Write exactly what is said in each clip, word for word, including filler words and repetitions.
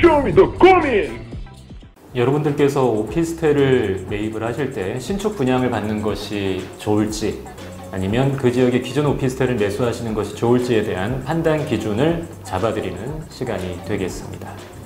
쇼미더 고민! 여러분들께서 오피스텔을 매입을 하실 때 신축 분양을 받는 것이 좋을지 아니면 그 지역의 기존 오피스텔을 매수하시는 것이 좋을지에 대한 판단 기준을 잡아드리는 시간이 되겠습니다.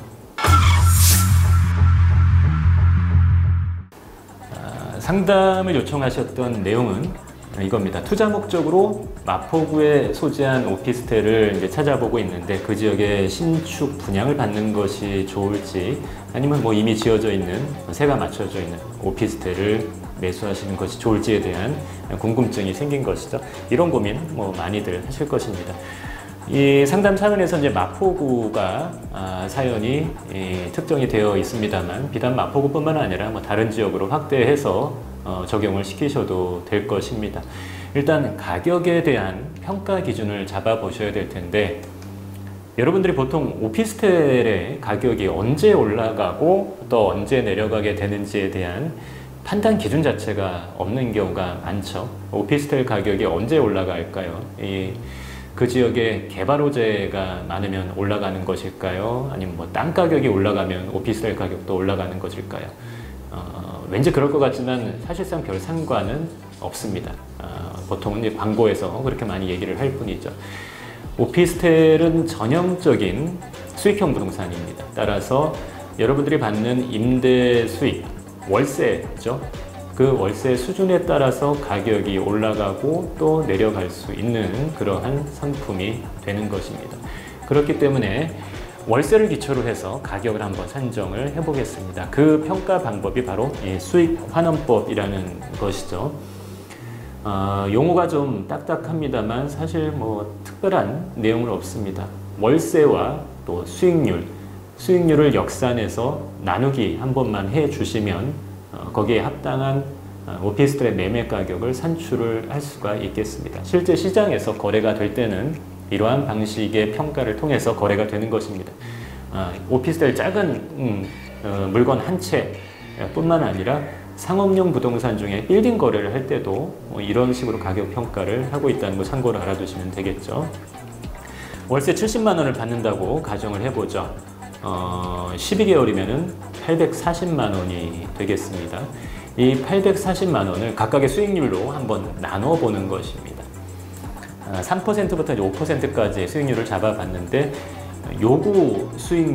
아, 상담을 요청하셨던 내용은 이겁니다. 투자 목적으로 마포구에 소재한 오피스텔을 이제 찾아보고 있는데 그 지역에 신축 분양을 받는 것이 좋을지 아니면 뭐 이미 지어져 있는 새가 맞춰져 있는 오피스텔을 매수하시는 것이 좋을지에 대한 궁금증이 생긴 것이죠. 이런 고민 뭐 많이들 하실 것입니다. 이 상담 사연에서 이제 마포구가 아, 사연이 이, 특정이 되어 있습니다만 비단 마포구뿐만 아니라 뭐 다른 지역으로 확대해서 어, 적용을 시키셔도 될 것입니다. 일단 가격에 대한 평가 기준을 잡아 보셔야 될 텐데 여러분들이 보통 오피스텔의 가격이 언제 올라가고 또 언제 내려가게 되는지에 대한 판단 기준 자체가 없는 경우가 많죠. 오피스텔 가격이 언제 올라갈까요? 이, 그 지역에 개발 호재가 많으면 올라가는 것일까요? 아니면 뭐 땅 가격이 올라가면 오피스텔 가격도 올라가는 것일까요? 어, 왠지 그럴 것 같지만 사실상 별 상관은 없습니다. 어, 보통은 이제 광고에서 그렇게 많이 얘기를 할 뿐이죠. 오피스텔은 전형적인 수익형 부동산입니다. 따라서 여러분들이 받는 임대 수익, 월세죠. 그 월세 수준에 따라서 가격이 올라가고 또 내려갈 수 있는 그러한 상품이 되는 것입니다. 그렇기 때문에 월세를 기초로 해서 가격을 한번 산정을 해보겠습니다. 그 평가 방법이 바로 이 수익환원법이라는 것이죠. 어, 용어가 좀 딱딱합니다만 사실 뭐 특별한 내용은 없습니다. 월세와 또 수익률, 수익률을 역산해서 나누기 한 번만 해주시면 어, 거기에 합당한 어, 오피스텔의 매매 가격을 산출을 할 수가 있겠습니다. 실제 시장에서 거래가 될 때는 이러한 방식의 평가를 통해서 거래가 되는 것입니다. 아, 오피스텔 작은 음, 어, 물건 한 채 뿐만 아니라 상업용 부동산 중에 빌딩 거래를 할 때도 뭐 이런 식으로 가격 평가를 하고 있다는 거 참고로 알아두시면 되겠죠. 월세 칠십만 원을 받는다고 가정을 해보죠. 어, 십이 개월이면 팔백사십만 원이 되겠습니다. 이 팔백사십만 원을 각각의 수익률로 한번 나눠보는 것입니다. 삼 퍼센트부터 오 퍼센트까지의 수익률을 잡아봤는데 요구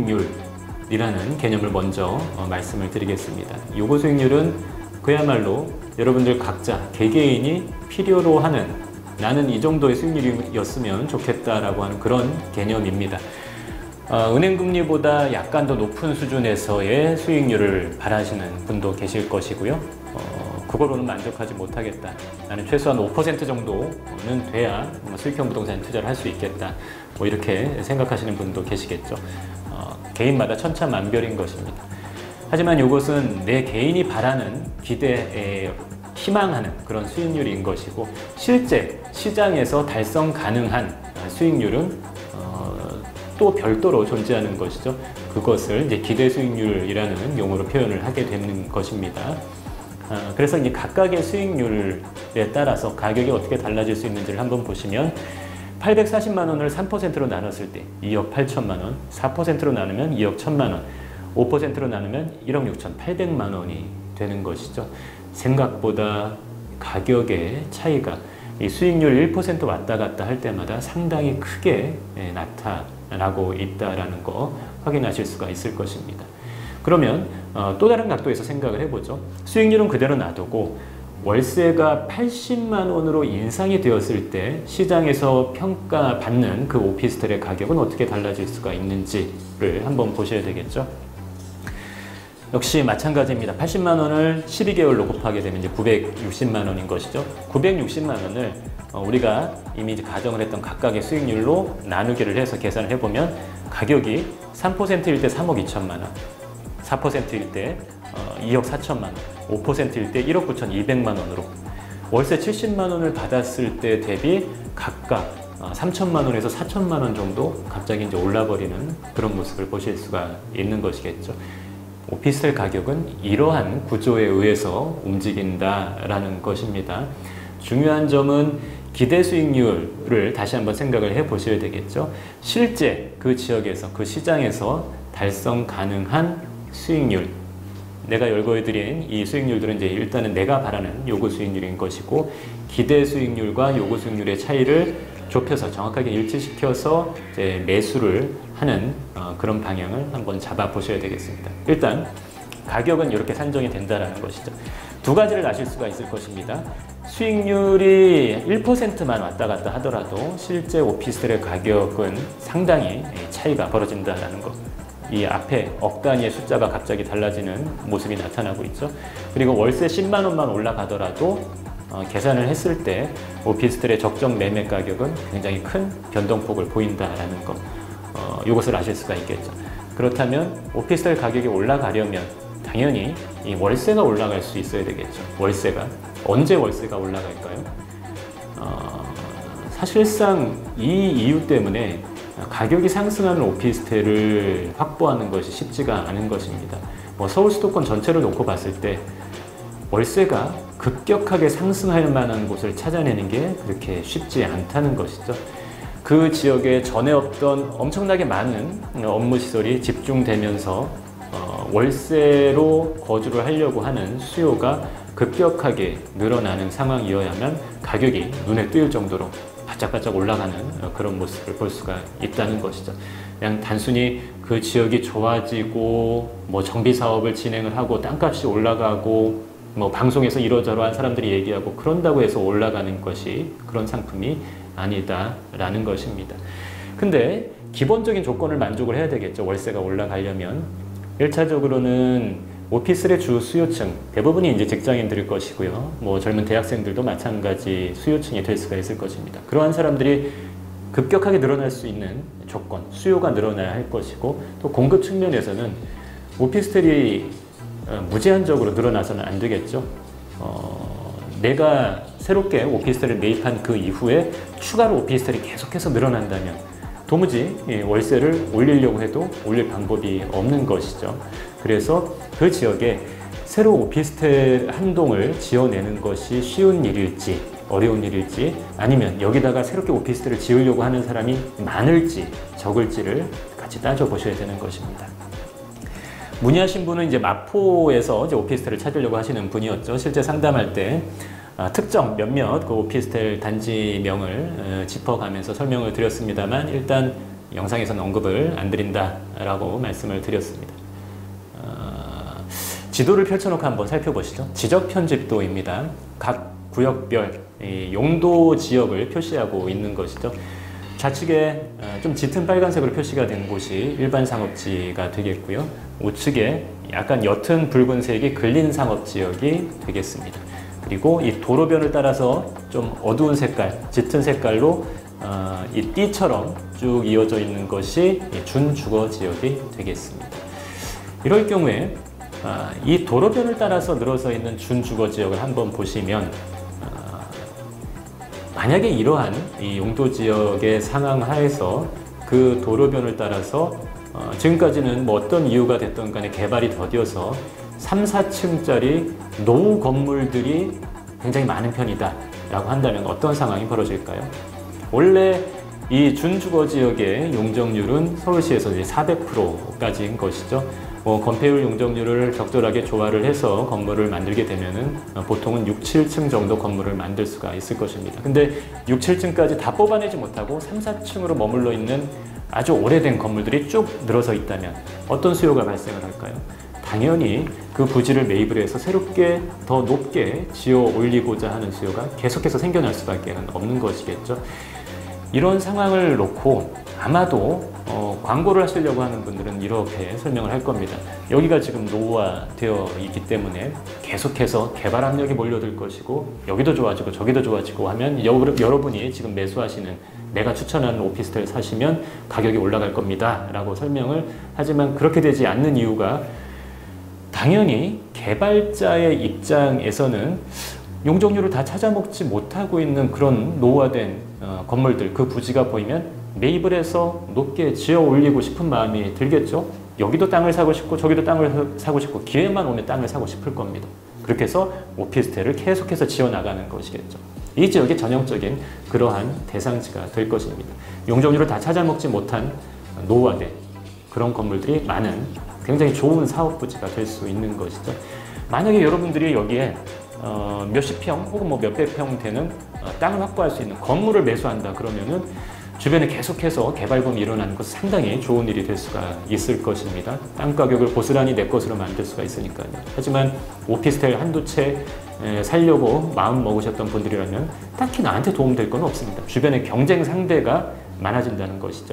수익률이라는 개념을 먼저 어, 말씀을 드리겠습니다. 요구 수익률은 그야말로 여러분들 각자 개개인이 필요로 하는 나는 이 정도의 수익률이었으면 좋겠다라고 하는 그런 개념입니다. 어, 은행금리보다 약간 더 높은 수준에서의 수익률을 바라시는 분도 계실 것이고요. 어, 그거로는 만족하지 못하겠다. 나는 최소한 오 퍼센트 정도는 돼야 수익형 부동산 투자를 할 수 있겠다. 뭐 이렇게 생각하시는 분도 계시겠죠. 어, 개인마다 천차만별인 것입니다. 하지만 이것은 내 개인이 바라는 기대에 희망하는 그런 수익률인 것이고 실제 시장에서 달성 가능한 수익률은 어, 또 별도로 존재하는 것이죠. 그것을 이제 기대 수익률이라는 용어로 표현을 하게 되는 것입니다. 어, 그래서 이제 각각의 수익률에 따라서 가격이 어떻게 달라질 수 있는지를 한번 보시면 팔백사십만 원을 삼 퍼센트로 나눴을 때 이억 팔천만 원, 사 퍼센트로 나누면 이억 천만 원, 오 퍼센트로 나누면 일억 육천팔백만 원이 되는 것이죠. 생각보다 가격의 차이가 이 수익률 일 퍼센트 왔다 갔다 할 때마다 상당히 크게 나타나고 있다는 거 확인하실 수가 있을 것입니다. 그러면 어, 또 다른 각도에서 생각을 해보죠. 수익률은 그대로 놔두고 월세가 팔십만 원으로 인상이 되었을 때 시장에서 평가받는 그 오피스텔의 가격은 어떻게 달라질 수가 있는지를 한번 보셔야 되겠죠. 역시 마찬가지입니다. 팔십만 원을 십이 개월로 곱하게 되면 이제 구백육십만 원인 것이죠. 구백육십만 원을 어, 우리가 이미 이제 가정을 했던 각각의 수익률로 나누기를 해서 계산을 해보면 가격이 삼 퍼센트일 때 삼억 이천만 원, 사 퍼센트일 때 어, 이억 사천만 원, 오 퍼센트일 때 일억 구천이백만 원으로 월세 칠십만 원을 받았을 때 대비 각각 어, 삼천만 원에서 사천만 원 정도 갑자기 이제 올라버리는 그런 모습을 보실 수가 있는 것이겠죠. 오피스텔 가격은 이러한 구조에 의해서 움직인다라는 것입니다. 중요한 점은 기대 수익률을 다시 한번 생각을 해 보셔야 되겠죠. 실제 그 지역에서, 그 시장에서 달성 가능한 수익률, 내가 열거해드린 이 수익률들은 이제 일단은 내가 바라는 요구 수익률인 것이고, 기대 수익률과 요구 수익률의 차이를 좁혀서 정확하게 일치시켜서 이제 매수를 하는 어, 그런 방향을 한번 잡아 보셔야 되겠습니다. 일단 가격은 이렇게 산정이 된다라는 것이죠. 두 가지를 아실 수가 있을 것입니다. 수익률이 일 퍼센트만 왔다 갔다 하더라도 실제 오피스텔의 가격은 상당히 차이가 벌어진다는 것. 이 앞에 억 단위의 숫자가 갑자기 달라지는 모습이 나타나고 있죠. 그리고 월세 십만 원만 올라가더라도 어, 계산을 했을 때 오피스텔의 적정 매매 가격은 굉장히 큰 변동폭을 보인다라는 것. 어, 이것을 아실 수가 있겠죠. 그렇다면 오피스텔 가격이 올라가려면 당연히 이 월세가 올라갈 수 있어야 되겠죠. 월세가. 언제 월세가 올라갈까요? 어, 사실상 이 이유 때문에 가격이 상승하는 오피스텔을 확보하는 것이 쉽지가 않은 것입니다. 뭐 서울 수도권 전체를 놓고 봤을 때 월세가 급격하게 상승할 만한 곳을 찾아내는 게 그렇게 쉽지 않다는 것이죠. 그 지역에 전에 없던 엄청나게 많은 업무 시설이 집중되면서 어, 월세로 거주를 하려고 하는 수요가 급격하게 늘어나는 상황이어야만 가격이 눈에 띄을 정도로 바짝바짝 올라가는 그런 모습을 볼 수가 있다는 것이죠. 그냥 단순히 그 지역이 좋아지고 뭐 정비 사업을 진행을 하고 땅값이 올라가고 뭐 방송에서 이러저러한 사람들이 얘기하고 그런다고 해서 올라가는 것이 그런 상품이 아니다라는 것입니다. 근데 기본적인 조건을 만족을 해야 되겠죠. 월세가 올라가려면. 일 차적으로는 오피스텔의 주 수요층, 대부분이 이제 직장인들일 것이고요. 뭐 젊은 대학생들도 마찬가지 수요층이 될 수가 있을 것입니다. 그러한 사람들이 급격하게 늘어날 수 있는 조건, 수요가 늘어나야 할 것이고, 또 공급 측면에서는 오피스텔이 무제한적으로 늘어나서는 안 되겠죠. 어, 내가 새롭게 오피스텔을 매입한 그 이후에 추가로 오피스텔이 계속해서 늘어난다면 도무지 월세를 올리려고 해도 올릴 방법이 없는 것이죠. 그래서 그 지역에 새로 오피스텔 한 동을 지어내는 것이 쉬운 일일지 어려운 일일지, 아니면 여기다가 새롭게 오피스텔을 지으려고 하는 사람이 많을지 적을지를 같이 따져보셔야 되는 것입니다. 문의하신 분은 이제 마포에서 이제 오피스텔을 찾으려고 하시는 분이었죠. 실제 상담할 때 아, 특정 몇몇 그 오피스텔 단지명을 어, 짚어가면서 설명을 드렸습니다만, 일단 영상에서는 언급을 안 드린다라고 말씀을 드렸습니다. 어, 지도를 펼쳐놓고 한번 살펴보시죠. 지적 편집도입니다. 각 구역별 이 용도 지역을 표시하고 있는 것이죠. 좌측에 좀 짙은 빨간색으로 표시가 된 곳이 일반 상업지가 되겠고요. 우측에 약간 옅은 붉은색이 근린 상업지역이 되겠습니다. 그리고 이 도로변을 따라서 좀 어두운 색깔, 짙은 색깔로 어, 이 띠처럼 쭉 이어져 있는 것이 준주거 지역이 되겠습니다. 이럴 경우에 어, 이 도로변을 따라서 늘어서 있는 준주거 지역을 한번 보시면, 어, 만약에 이러한 이 용도 지역의 상황 하에서 그 도로변을 따라서 어, 지금까지는 뭐 어떤 이유가 됐던 간에 개발이 더뎌서 삼, 사층짜리 노후 건물들이 굉장히 많은 편이다 라고 한다면 어떤 상황이 벌어질까요? 원래 이 준주거 지역의 용적률은 서울시에서 이제 사백 퍼센트까지인 것이죠. 뭐 건폐율 용적률을 적절하게 조화를 해서 건물을 만들게 되면은 보통은 육, 칠층 정도 건물을 만들 수가 있을 것입니다. 근데 육, 칠층까지 다 뽑아내지 못하고 삼, 사층으로 머물러 있는 아주 오래된 건물들이 쭉 늘어서 있다면 어떤 수요가 발생을 할까요? 당연히 그 부지를 매입을 해서 새롭게 더 높게 지어 올리고자 하는 수요가 계속해서 생겨날 수밖에 없는 것이겠죠. 이런 상황을 놓고 아마도 어, 광고를 하시려고 하는 분들은 이렇게 설명을 할 겁니다. 여기가 지금 노후화되어 있기 때문에 계속해서 개발 압력이 몰려들 것이고, 여기도 좋아지고 저기도 좋아지고 하면 여, 여러분이 지금 매수하시는, 내가 추천하는 오피스텔 사시면 가격이 올라갈 겁니다 라고 설명을 하지만, 그렇게 되지 않는 이유가 당연히 개발자의 입장에서는 용적률을 다 찾아먹지 못하고 있는 그런 노후화된 어, 건물들, 그 부지가 보이면 매입을 해서 높게 지어 올리고 싶은 마음이 들겠죠. 여기도 땅을 사고 싶고 저기도 땅을 사고 싶고 기회만 오면 땅을 사고 싶을 겁니다. 그렇게 해서 오피스텔을 계속해서 지어 나가는 것이겠죠. 이 지역의 전형적인 그러한 대상지가 될 것입니다. 용적률을 다 찾아먹지 못한 노후화된 그런 건물들이 많은 굉장히 좋은 사업 부지가 될 수 있는 것이죠. 만약에 여러분들이 여기에 어, 몇십 평 혹은 뭐 몇백 평 되는 어, 땅을 확보할 수 있는 건물을 매수한다 그러면은 주변에 계속해서 개발금이 일어나는 것은 상당히 좋은 일이 될 수가 있을 것입니다. 땅 가격을 고스란히 내 것으로 만들 수가 있으니까요. 하지만 오피스텔 한두 채 살려고 마음 먹으셨던 분들이라면 딱히 나한테 도움될 건 없습니다. 주변에 경쟁 상대가 많아진다는 것이죠.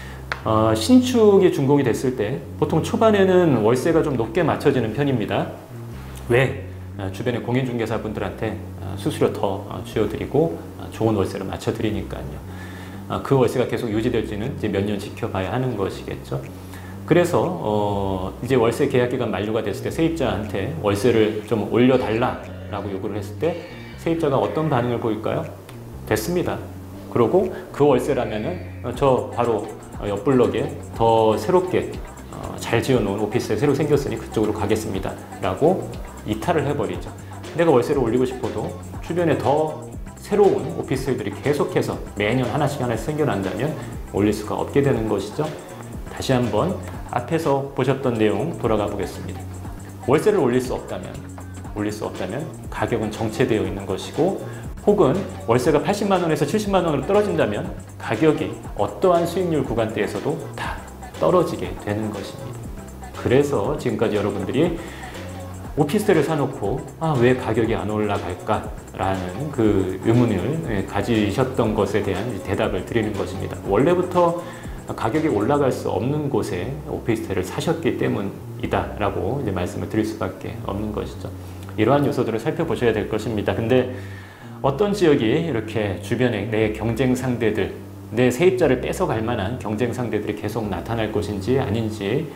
어, 신축이 준공이 됐을 때 보통 초반에는 월세가 좀 높게 맞춰지는 편입니다. 왜? 주변의 공인중개사분들한테 수수료 더 쥐어드리고 좋은 월세를 맞춰드리니까요. 그 월세가 계속 유지될지는 이제 몇 년 지켜봐야 하는 것이겠죠. 그래서 어 이제 월세 계약 기간 만료가 됐을 때 세입자한테 월세를 좀 올려달라라고 요구를 했을 때 세입자가 어떤 반응을 보일까요? 됐습니다. 그러고 그 월세라면은 저 바로 옆 블럭에 더 새롭게 어 잘 지어놓은 오피스텔 새로 생겼으니 그쪽으로 가겠습니다. 라고 이탈을 해버리죠. 내가 월세를 올리고 싶어도 주변에 더 새로운 오피스텔들이 계속해서 매년 하나씩 하나씩 생겨난다면 올릴 수가 없게 되는 것이죠. 다시 한번 앞에서 보셨던 내용 돌아가 보겠습니다. 월세를 올릴 수 없다면, 올릴 수 없다면 가격은 정체되어 있는 것이고, 혹은 월세가 팔십만 원에서 칠십만 원으로 떨어진다면 가격이 어떠한 수익률 구간대에서도 다 떨어지게 되는 것입니다. 그래서 지금까지 여러분들이 오피스텔을 사놓고 아, 왜 가격이 안 올라갈까? 라는 그 의문을 가지셨던 것에 대한 대답을 드리는 것입니다. 원래부터 가격이 올라갈 수 없는 곳에 오피스텔을 사셨기 때문이다 라고 이제 말씀을 드릴 수밖에 없는 것이죠. 이러한 요소들을 살펴보셔야 될 것입니다. 근데 어떤 지역이 이렇게 주변에 내 경쟁 상대들, 내 세입자를 뺏어갈 만한 경쟁 상대들이 계속 나타날 것인지 아닌지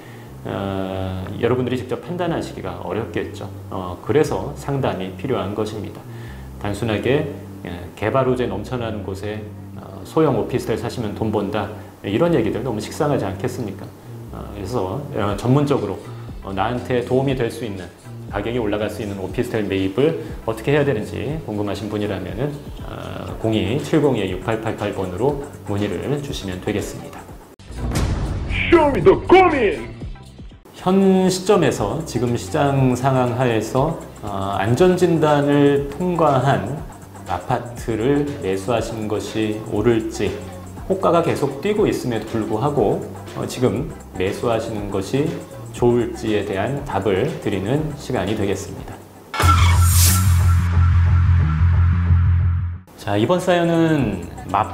어, 여러분들이 직접 판단하시기가 어렵겠죠. 어, 그래서 상담이 필요한 것입니다. 단순하게 개발 호재 넘쳐나는 곳에 어, 소형 오피스텔 사시면 돈 번다 이런 얘기들 너무 식상하지 않겠습니까? 어, 그래서 어, 전문적으로 어, 나한테 도움이 될 수 있는 가격이 올라갈 수 있는 오피스텔 매입을 어떻게 해야 되는지 궁금하신 분이라면 어, 공이 칠공이 육팔팔팔 번으로 문의를 주시면 되겠습니다. Show me the 고민! 현 시점에서 지금 시장 상황 하에서 어, 안전진단을 통과한 아파트를 매수하시는 것이 옳을지, 호가가 계속 뛰고 있음에도 불구하고 어, 지금 매수하시는 것이 좋을지에 대한 답을 드리는 시간이 되겠습니다. 자, 이번 사연은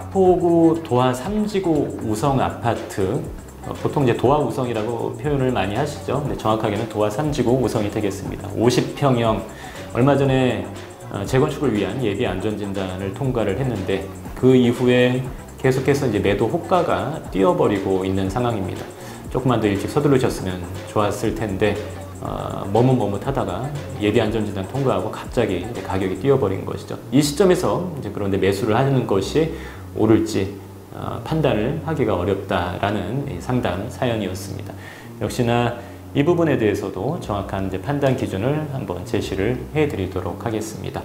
마포구 도화 삼 지구 우성 아파트, 보통 이제 도화 우성이라고 표현을 많이 하시죠. 근데 정확하게는 도화 삼 지구 우성이 되겠습니다. 오십 평형, 얼마 전에 재건축을 위한 예비 안전진단을 통과를 했는데 그 이후에 계속해서 이제 매도 호가가 뛰어버리고 있는 상황입니다. 조금만 더 일찍 서두르셨으면 좋았을 텐데 어, 머뭇머뭇하다가 예비 안전진단 통과하고 갑자기 이제 가격이 뛰어버린 것이죠. 이 시점에서 이제 그런데 매수를 하는 것이 옳을지 어, 판단을 하기가 어렵다라는 상담 사연이었습니다. 역시나 이 부분에 대해서도 정확한 이제 판단 기준을 한번 제시를 해드리도록 하겠습니다.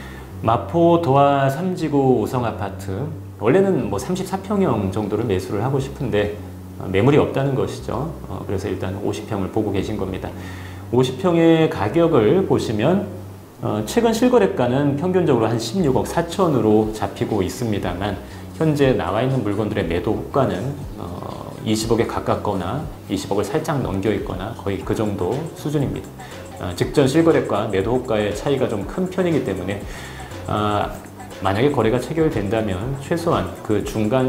마포 도화 삼 지구 우성 아파트, 원래는 뭐 삼십사 평형 정도를 매수를 하고 싶은데 어, 매물이 없다는 것이죠. 어, 그래서 일단 오십 평을 보고 계신 겁니다. 오십 평의 가격을 보시면 어, 최근 실거래가는 평균적으로 한 십육억 사천으로 잡히고 있습니다만 현재 나와 있는 물건들의 매도 호가는 어, 이십억에 가깝거나 이십억을 살짝 넘겨 있거나 거의 그 정도 수준입니다. 어, 직전 실거래가 매도 호가의 차이가 좀 큰 편이기 때문에 어, 만약에 거래가 체결된다면 최소한 그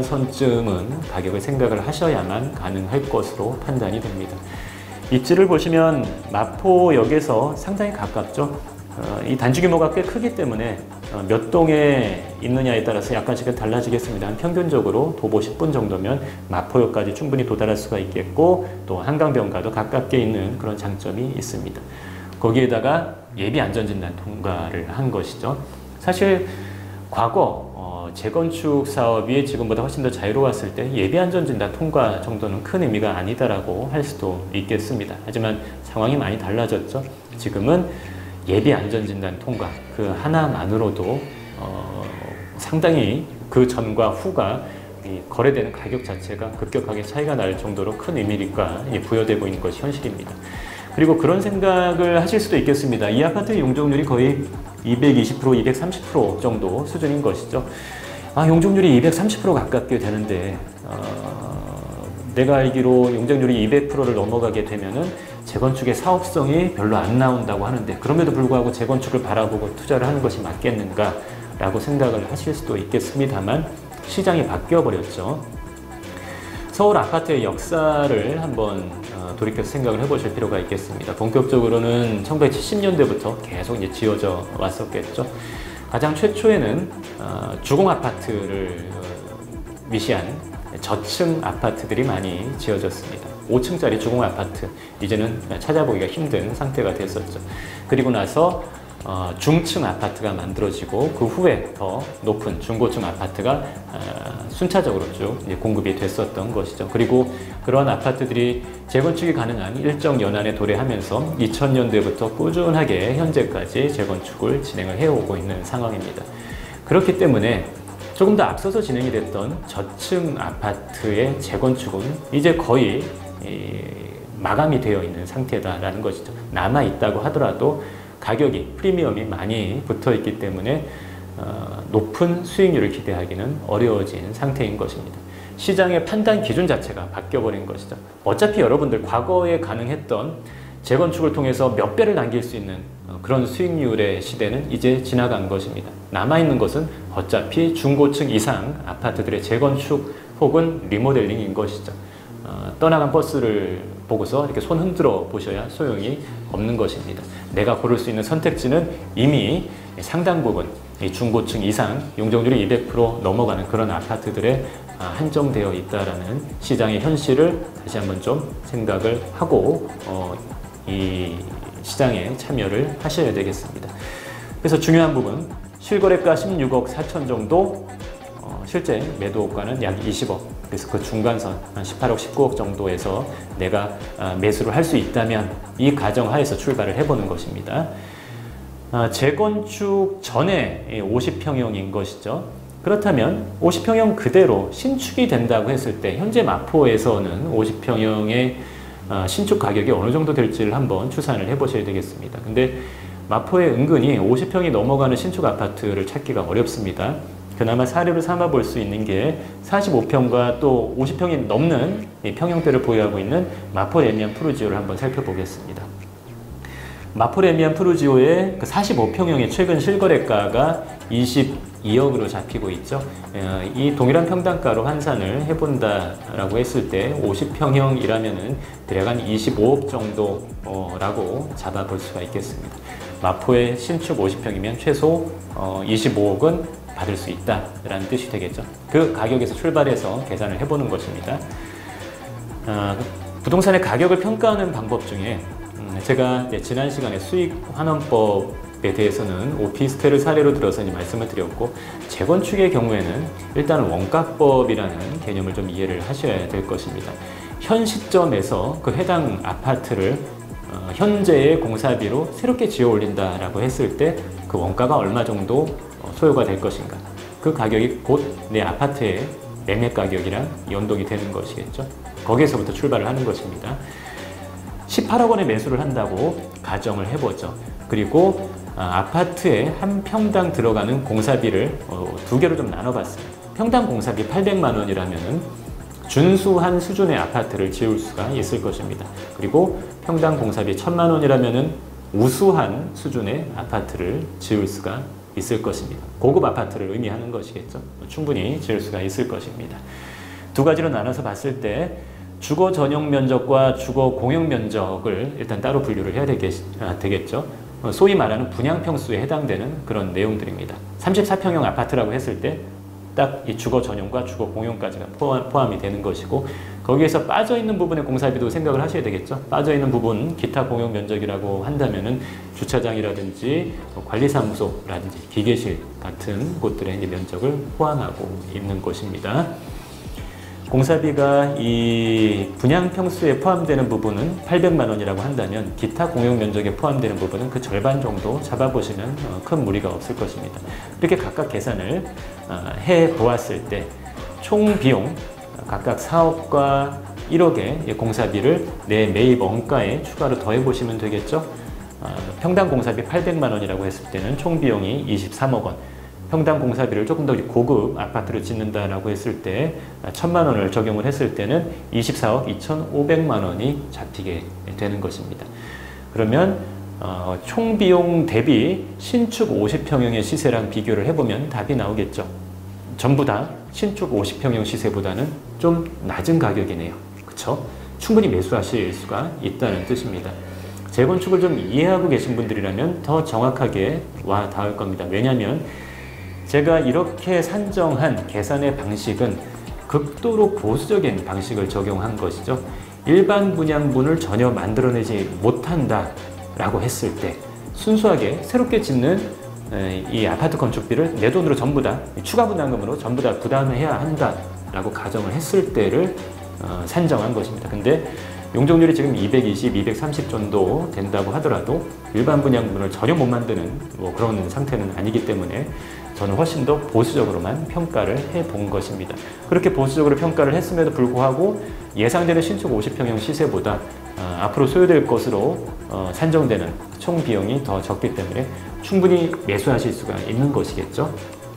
중간선쯤은 가격을 생각을 하셔야만 가능할 것으로 판단이 됩니다. 입지를 보시면 마포역에서 상당히 가깝죠. 어, 이 단지 규모가 꽤 크기 때문에 어, 몇 동에 있느냐에 따라서 약간씩은 달라지겠습니다. 평균적으로 도보 십 분 정도면 마포역까지 충분히 도달할 수가 있겠고 또 한강변과도 가깝게 있는 그런 장점이 있습니다. 거기에다가 예비 안전진단 통과를 한 것이죠. 사실 과거 어, 재건축 사업이 지금보다 훨씬 더 자유로웠을 때 예비 안전진단 통과 정도는 큰 의미가 아니다라고 할 수도 있겠습니다. 하지만 상황이 많이 달라졌죠. 지금은 예비 안전진단 통과 그 하나만으로도 어, 상당히 그 전과 후가 이 거래되는 가격 자체가 급격하게 차이가 날 정도로 큰 의미가 부여되고 있는 것이 현실입니다. 그리고 그런 생각을 하실 수도 있겠습니다. 이 아파트의 용적률이 거의 이백이십 퍼센트, 이백삼십 퍼센트 정도 수준인 것이죠. 아, 용적률이 이백삼십 퍼센트 가깝게 되는데 어, 내가 알기로 용적률이 이백 퍼센트를 넘어가게 되면은 재건축의 사업성이 별로 안 나온다고 하는데, 그럼에도 불구하고 재건축을 바라보고 투자를 하는 것이 맞겠는가 라고 생각을 하실 수도 있겠습니다만, 시장이 바뀌어 버렸죠. 서울 아파트의 역사를 한번 돌이켜서 생각을 해보실 필요가 있겠습니다. 본격적으로는 천구백칠십 년대부터 계속 이제 지어져 왔었겠죠. 가장 최초에는 주공 아파트를 위시한 저층 아파트들이 많이 지어졌습니다. 오 층짜리 주공 아파트, 이제는 찾아보기가 힘든 상태가 됐었죠. 그리고 나서 어, 중층 아파트가 만들어지고, 그 후에 더 높은 중고층 아파트가 어, 순차적으로 쭉 이제 공급이 됐었던 것이죠. 그리고 그러한 아파트들이 재건축이 가능한 일정 연한에 도래하면서 이천 년대부터 꾸준하게 현재까지 재건축을 진행을 해오고 있는 상황입니다. 그렇기 때문에 조금 더 앞서서 진행이 됐던 저층 아파트의 재건축은 이제 거의 이, 마감이 되어 있는 상태다라는 것이죠. 남아있다고 하더라도 가격이, 프리미엄이 많이 붙어 있기 때문에 어, 높은 수익률을 기대하기는 어려워진 상태인 것입니다. 시장의 판단 기준 자체가 바뀌어버린 것이죠. 어차피 여러분들 과거에 가능했던 재건축을 통해서 몇 배를 남길 수 있는 그런 수익률의 시대는 이제 지나간 것입니다. 남아있는 것은 어차피 중고층 이상 아파트들의 재건축 혹은 리모델링인 것이죠. 어, 떠나간 버스를 보고서 이렇게 손 흔들어 보셔야 소용이 없는 것입니다. 내가 고를 수 있는 선택지는 이미 상당 부분 중고층 이상 용적률이 이백 퍼센트 넘어가는 그런 아파트들에 한정되어 있다라는 시장의 현실을 다시 한번 좀 생각을 하고 어, 이 시장에 참여를 하셔야 되겠습니다. 그래서 중요한 부분, 실거래가 십육억 사천 정도, 어, 실제 매도가는 약 이십억, 그래서 그 중간선 한 십팔억, 십구억 정도에서 내가 아, 매수를 할 수 있다면 이 가정하에서 출발을 해보는 것입니다. 아, 재건축 전에 오십 평형인 것이죠. 그렇다면 오십 평형 그대로 신축이 된다고 했을 때 현재 마포에서는 오십 평형의 아, 신축 가격이 어느 정도 될지를 한번 추산을 해보셔야 되겠습니다. 근데 마포에 은근히 오십 평이 넘어가는 신축 아파트를 찾기가 어렵습니다. 그나마 사례로 삼아 볼 수 있는 게 사십오 평과 또 오십 평이 넘는 평형대를 보유하고 있는 마포 레미안 푸르지오를 한번 살펴보겠습니다. 마포 레미안 푸르지오의 그 사십오 평형의 최근 실거래가가 이십이억으로 잡히고 있죠. 이 동일한 평당가로 환산을 해본다라고 했을 때 오십 평형이라면은 대략 한 이십오억 정도라고 잡아볼 수가 있겠습니다. 마포의 신축 오십 평이면 최소 이십오억은 받을 수 있다라는 뜻이 되겠죠. 그 가격에서 출발해서 계산을 해보는 것입니다. 아, 부동산의 가격을 평가하는 방법 중에 음, 제가 이제 지난 시간에 수익환원법에 대해서는 오피스텔을 사례로 들어서 이제 말씀을 드렸고, 재건축의 경우에는 일단 원가법이라는 개념을 좀 이해를 하셔야 될 것입니다. 현 시점에서 그 해당 아파트를 어, 현재의 공사비로 새롭게 지어 올린다라고 했을 때 그 원가가 얼마 정도 소요가 될 것인가, 그 가격이 곧 내 아파트의 매매 가격이랑 연동이 되는 것이겠죠. 거기에서부터 출발을 하는 것입니다. 십팔억 원에 매수를 한다고 가정을 해보죠. 그리고 아파트에 한 평당 들어가는 공사비를 두 개로 좀 나눠봤습니다. 평당 공사비 팔백만 원이라면은 준수한 수준의 아파트를 지을 수가 있을 것입니다. 그리고 평당 공사비 천만 원이라면은 우수한 수준의 아파트를 지을 수가 있을 것입니다. 고급 아파트를 의미하는 것이겠죠. 충분히 지을 수가 있을 것입니다. 두 가지로 나눠서 봤을 때 주거 전용 면적과 주거 공용 면적을 일단 따로 분류를 해야 되겠, 아, 되겠죠. 소위 말하는 분양 평수에 해당되는 그런 내용들입니다. 삼십사 평형 아파트라고 했을 때 딱 이 주거 전용과 주거 공용까지가 포함, 포함이 되는 것이고, 거기에서 빠져있는 부분의 공사비도 생각을 하셔야 되겠죠. 빠져있는 부분, 기타 공용 면적이라고 한다면은 주차장이라든지 관리사무소라든지 기계실 같은 곳들의 이제 면적을 포함하고 있는 것입니다. 공사비가 이 분양 평수에 포함되는 부분은 팔백만 원이라고 한다면 기타 공용 면적에 포함되는 부분은 그 절반 정도 잡아보시면 큰 무리가 없을 것입니다. 이렇게 각각 계산을 해 보았을 때 총 비용 각각 사억과 일억의 공사비를 내 매입 원가에 추가로 더해 보시면 되겠죠. 평당 공사비 팔백만 원이라고 했을 때는 총 비용이 이십삼억 원, 평당 공사비를 조금 더 고급 아파트를 짓는다라고 했을 때 천만 원을 적용을 했을 때는 이십사억 이천오백만 원이 잡히게 되는 것입니다. 그러면 어, 총 비용 대비 신축 오십 평형의 시세랑 비교를 해보면 답이 나오겠죠. 전부 다 신축 오십 평형 시세보다는 좀 낮은 가격이네요. 그쵸? 충분히 매수하실 수가 있다는 뜻입니다. 재건축을 좀 이해하고 계신 분들이라면 더 정확하게 와 닿을 겁니다. 왜냐하면 제가 이렇게 산정한 계산의 방식은 극도로 보수적인 방식을 적용한 것이죠. 일반 분양분을 전혀 만들어내지 못한다 라고 했을 때 순수하게 새롭게 짓는 이 아파트 건축비를 내 돈으로 전부 다 추가 분담금으로 전부 다 부담해야 한다 라고 가정을 했을 때를 어, 산정한 것입니다. 근데 용적률이 지금 이백이십, 이백삼십 정도 된다고 하더라도 일반 분양분을 전혀 못 만드는 뭐 그런 상태는 아니기 때문에 저는 훨씬 더 보수적으로만 평가를 해본 것입니다. 그렇게 보수적으로 평가를 했음에도 불구하고 예상되는 신축 오십 평형 시세보다 어, 앞으로 소요될 것으로 어, 산정되는 총 비용이 더 적기 때문에 충분히 매수하실 수가 있는 것이겠죠.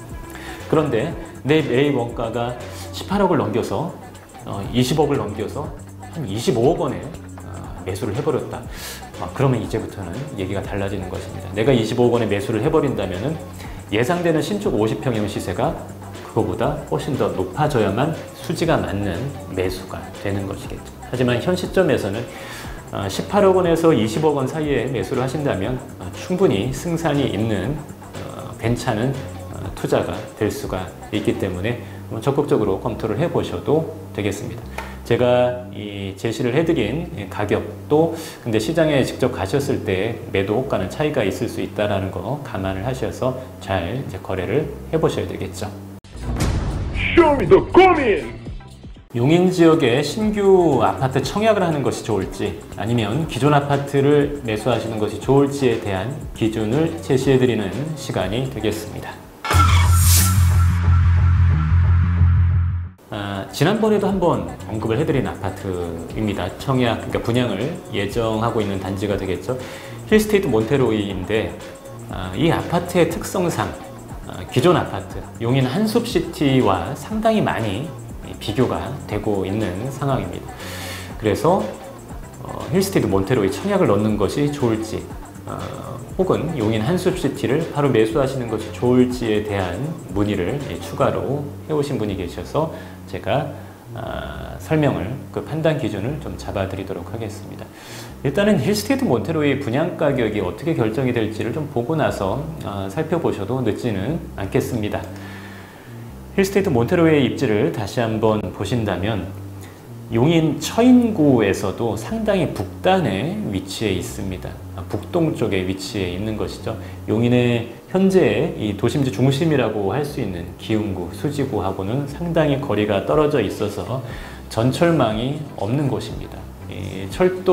그런데 내 매입 원가가 십팔억을 넘겨서 어, 이십억을 넘겨서 한 이십오억 원에 어, 매수를 해버렸다. 어, 그러면 이제부터는 얘기가 달라지는 것입니다. 내가 이십오억 원에 매수를 해버린다면은 예상되는 신축 오십 평형 시세가 그거보다 훨씬 더 높아져야만 수지가 맞는 매수가 되는 것이겠죠. 하지만 현 시점에서는 십팔억 원에서 이십억 원 사이에 매수를 하신다면 충분히 승산이 있는 괜찮은 투자가 될 수가 있기 때문에 적극적으로 검토를 해보셔도 되겠습니다. 제가 이 제시를 해드린 가격도 근데 시장에 직접 가셨을 때 매도 호가는 차이가 있을 수 있다는 거 감안을 하셔서 잘 이제 거래를 해보셔야 되겠죠. 쇼미더 고민! 용인 지역에 신규 아파트 청약을 하는 것이 좋을지 아니면 기존 아파트를 매수하시는 것이 좋을지에 대한 기준을 제시해드리는 시간이 되겠습니다. 아, 지난번에도 한번 언급을 해드린 아파트입니다. 청약, 그러니까 분양을 예정하고 있는 단지가 되겠죠. 힐스테이트 몬테로이인데 아, 이 아파트의 특성상 아, 기존 아파트 용인 한숲시티와 상당히 많이 비교가 되고 있는 상황입니다. 그래서 어, 힐스테이트 몬테로이 청약을 넣는 것이 좋을지 어, 혹은 용인 한숲시티를 바로 매수하시는 것이 좋을지에 대한 문의를 예, 추가로 해오신 분이 계셔서 제가 어, 설명을 그 판단 기준을 좀 잡아드리도록 하겠습니다. 일단은 힐스테이트 몬테로이 분양 가격이 어떻게 결정이 될지를 좀 보고 나서 어, 살펴보셔도 늦지는 않겠습니다. 힐스테이트 몬테로이의 입지를 다시 한번 보신다면 용인 처인구에서도 상당히 북단에 위치해 있습니다. 북동쪽에 위치해 있는 것이죠. 용인의 현재 이 도심지 중심이라고 할 수 있는 기흥구, 수지구하고는 상당히 거리가 떨어져 있어서 전철망이 없는 곳입니다. 이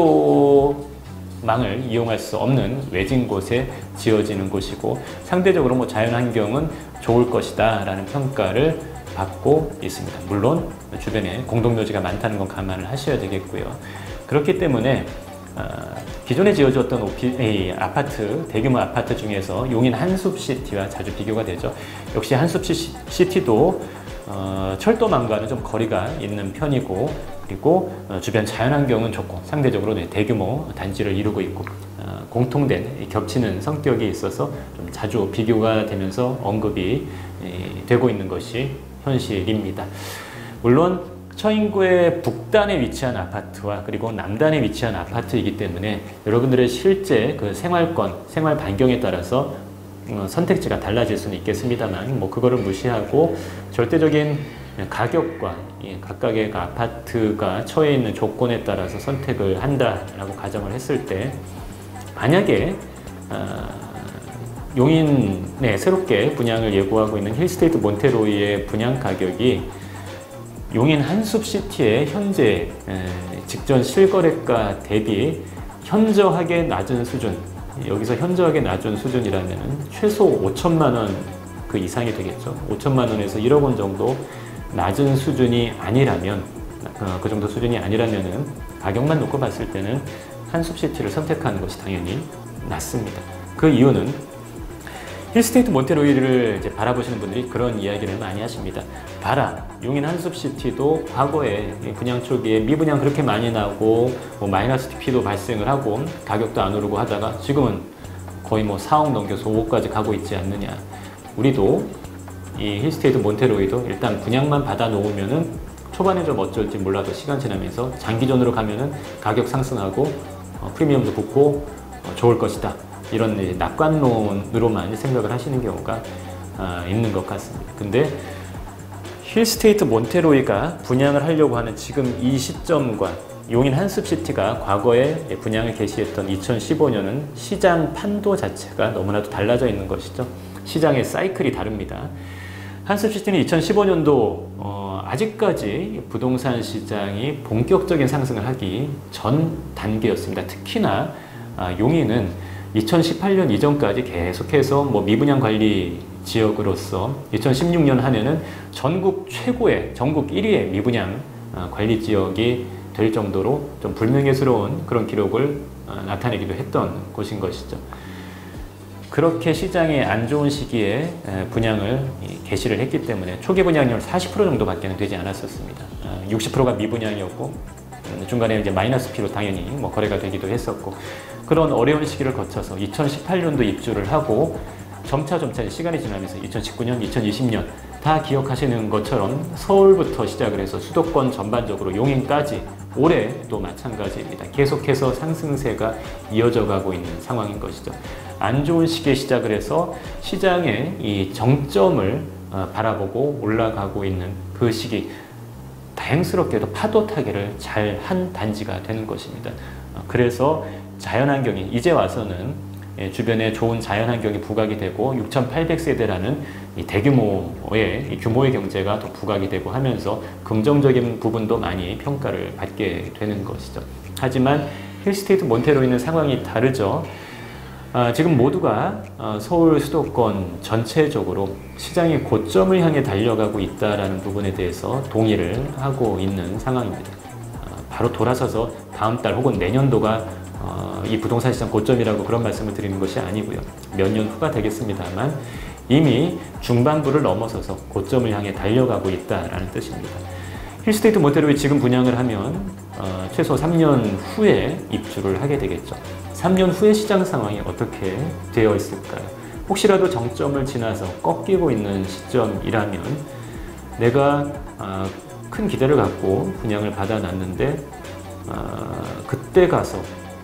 철도망을 이용할 수 없는 외진 곳에 지어지는 곳이고 상대적으로 뭐 자연환경은 좋을 것이다 라는 평가를 받고 있습니다. 물론 주변에 공동묘지가 많다는 건 감안을 하셔야 되겠고요. 그렇기 때문에 어, 기존에 지어졌던 오피, 에이, 아파트, 대규모 아파트 중에서 용인 한숲시티와 자주 비교가 되죠. 역시 한숲시티도 어, 철도망과는 좀 거리가 있는 편이고 그리고 어, 주변 자연환경은 좋고 상대적으로 네, 대규모 단지를 이루고 있고 어, 공통된 겹치는 성격이 있어서 좀 자주 비교가 되면서 언급이 에, 되고 있는 것이 현실입니다. 물론 처인구의 북단에 위치한 아파트와 그리고 남단에 위치한 아파트이기 때문에 여러분들의 실제 그 생활권, 생활 반경에 따라서 어, 선택지가 달라질 수는 있겠습니다만 뭐 그거를 무시하고 절대적인 가격과 예, 각각의 그 아파트가 처해 있는 조건에 따라서 선택을 한다라고 가정을 했을 때 만약에 어, 용인에 새롭게 분양을 예고하고 있는 힐스테이트 몬테로이의 분양 가격이 용인 한숲시티의 현재 직전 실거래가 대비 현저하게 낮은 수준, 여기서 현저하게 낮은 수준이라면 최소 오천만 원 그 이상이 되겠죠. 오천만 원에서 일억 원 정도 낮은 수준이 아니라면, 그 정도 수준이 아니라면은 가격만 놓고 봤을 때는 한숲시티를 선택하는 것이 당연히 낫습니다. 그 이유는 힐스테이트 몬테로이를 이제 바라보시는 분들이 그런 이야기를 많이 하십니다. 봐라, 용인 한숲시티도 과거에 분양 초기에 미분양 그렇게 많이 나고 뭐 마이너스 티피도 발생을 하고 가격도 안 오르고 하다가 지금은 거의 뭐 사억 넘겨서 오억까지 가고 있지 않느냐. 우리도 이 힐스테이트 몬테로이도 일단 분양만 받아 놓으면은 초반에 좀 어쩔지 몰라도 시간 지나면서 장기전으로 가면은 가격 상승하고 어, 프리미엄도 붙고 어, 좋을 것이다. 이런 이제 낙관론으로만 생각을 하시는 경우가 어, 있는 것 같습니다. 근데 힐스테이트 몬테로이가 분양을 하려고 하는 지금 이 시점과 용인 한숲시티가 과거에 분양을 개시했던 이천십오 년은 시장 판도 자체가 너무나도 달라져 있는 것이죠. 시장의 사이클이 다릅니다. 한숲시티는 이천십오 년도 어, 아직까지 부동산 시장이 본격적인 상승을 하기 전 단계였습니다. 특히나 아, 용인은 이천십팔 년 이전까지 계속해서 뭐 미분양 관리 지역으로서 이천십육 년 한 해는 전국 최고의, 전국 일 위의 미분양 어, 관리 지역이 될 정도로 좀 불명예스러운 그런 기록을 어, 나타내기도 했던 곳인 것이죠. 그렇게 시장의 안 좋은 시기에 분양을 개시를 했기 때문에 초기 분양률 사십 퍼센트 정도밖에 되지 않았었습니다. 육십 퍼센트가 미분양이었고 중간에 이제 마이너스 피로 당연히 뭐 거래가 되기도 했었고, 그런 어려운 시기를 거쳐서 이천십팔 년도 입주를 하고 점차 점차 시간이 지나면서 이천십구 년, 이천이십 년 다 기억하시는 것처럼 서울부터 시작을 해서 수도권 전반적으로 용인까지 올해도 마찬가지입니다. 계속해서 상승세가 이어져 가고 있는 상황인 것이죠. 안 좋은 시기에 시작을 해서 시장의 이 정점을 바라보고 올라가고 있는 그 시기, 다행스럽게도 파도 타기를 잘 한 단지가 되는 것입니다. 그래서 자연환경이 이제 와서는 주변에 좋은 자연환경이 부각이 되고 육천팔백 세대라는 이 대규모의 이 규모의 경제가 더 부각이 되고 하면서 긍정적인 부분도 많이 평가를 받게 되는 것이죠. 하지만 힐스테이트 몬테로이는 상황이 다르죠. 아, 지금 모두가 어, 서울 수도권 전체적으로 시장이 고점을 향해 달려가고 있다는 부분에 대해서 동의를 하고 있는 상황입니다. 아, 바로 돌아서서 다음 달 혹은 내년도가 어, 이 부동산 시장 고점이라고 그런 말씀을 드리는 것이 아니고요. 몇 년 후가 되겠습니다만 이미 중반부를 넘어서서 고점을 향해 달려가고 있다는 뜻입니다. 힐스테이트 몬테로이 지금 분양을 하면 어, 최소 삼 년 후에 입주를 하게 되겠죠. 삼 년 후의 시장 상황이 어떻게 되어 있을까요? 혹시라도 정점을 지나서 꺾이고 있는 시점이라면 내가 어, 큰 기대를 갖고 분양을 받아놨는데 어, 그때 가서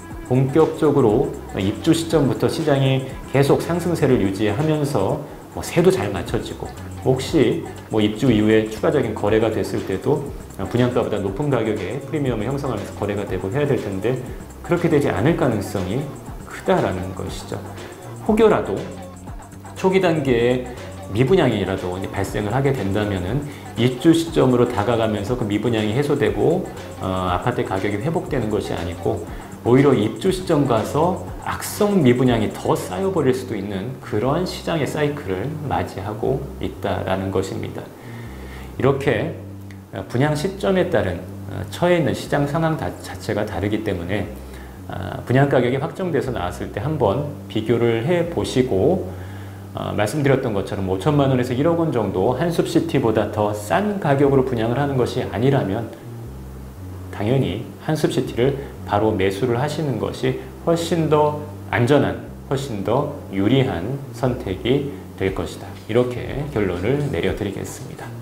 본격적으로 입주 시점부터 시장이 계속 상승세를 유지하면서 뭐 세도 잘 맞춰지고 혹시 뭐 입주 이후에 추가적인 거래가 됐을 때도 분양가보다 높은 가격에 프리미엄을 형성하면서 거래가 되고 해야 될 텐데 그렇게 되지 않을 가능성이 크다라는 것이죠. 혹여라도 초기 단계에 미분양이라도 발생을 하게 된다면은 입주 시점으로 다가가면서 그 미분양이 해소되고 어, 아파트 가격이 회복되는 것이 아니고 오히려 입주 시점 가서 악성 미분양이 더 쌓여버릴 수도 있는 그런 시장의 사이클을 맞이하고 있다라는 것입니다. 이렇게 분양 시점에 따른 처해 있는 시장 상황 자체가 다르기 때문에 분양 가격이 확정돼서 나왔을 때 한번 비교를 해 보시고 어, 말씀드렸던 것처럼 오천만 원에서 일억 원 정도 한숲시티보다 더 싼 가격으로 분양을 하는 것이 아니라면 당연히 한숲시티를 바로 매수를 하시는 것이 훨씬 더 안전한, 훨씬 더 유리한 선택이 될 것이다. 이렇게 결론을 내려드리겠습니다.